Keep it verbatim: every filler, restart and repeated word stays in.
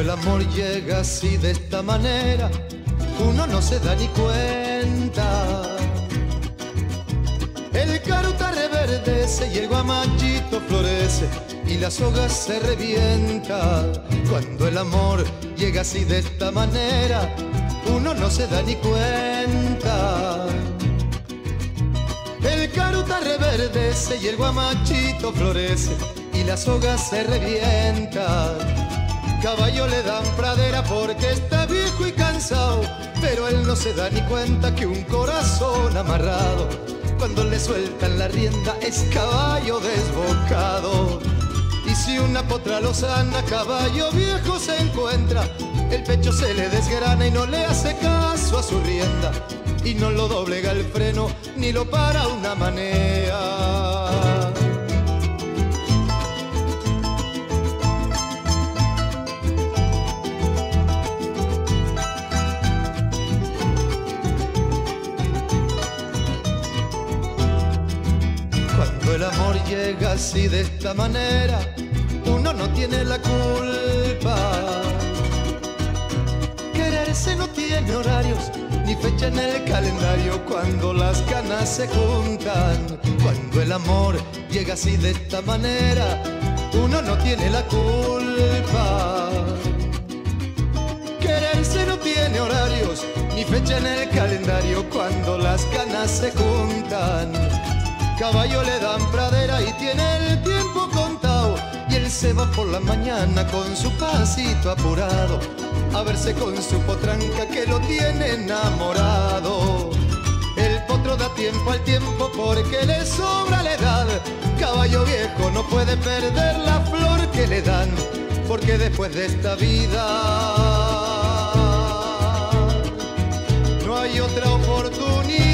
el amor llega así de esta manera, uno no se da ni cuenta. El caruta reverdece y el guamachito florece y la soga se revienta. Cuando el amor llega así de esta manera, uno no se da ni cuenta. El caruta reverdece y el guamachito florece y la soga se revienta. Caballo le dan pradera porque está viejo y cansado, pero él no se da ni cuenta que un corazón amarrado, cuando le sueltan la rienda, es caballo desbocado. Y si una potra lo sana, caballo viejo se encuentra, el pecho se le desgrana y no le hace caso a su rienda, y no lo doblega el freno ni lo para una manea. Cuando el amor llega así de esta manera, uno no tiene la culpa. Quererse no tiene horarios ni fecha en el calendario cuando las canas se juntan. Cuando el amor llega así de esta manera, uno no tiene la culpa. Quererse no tiene horarios ni fecha en el calendario cuando las canas se juntan. Caballo le dan pradera y tiene el tiempo contado, y él se va por la mañana con su pasito apurado a verse con su potranca que lo tiene enamorado. El potro da tiempo al tiempo porque le sobra la edad. Caballo viejo no puede perder la flor que le dan, porque después de esta vida no hay otra oportunidad.